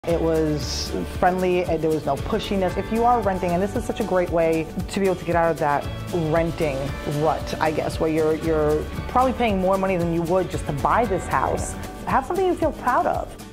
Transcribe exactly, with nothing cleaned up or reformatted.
It was friendly, there was no pushiness. If you are renting, and this is such a great way to be able to get out of that renting rut, I guess, where you're, you're probably paying more money than you would just to buy this house, have something you feel proud of.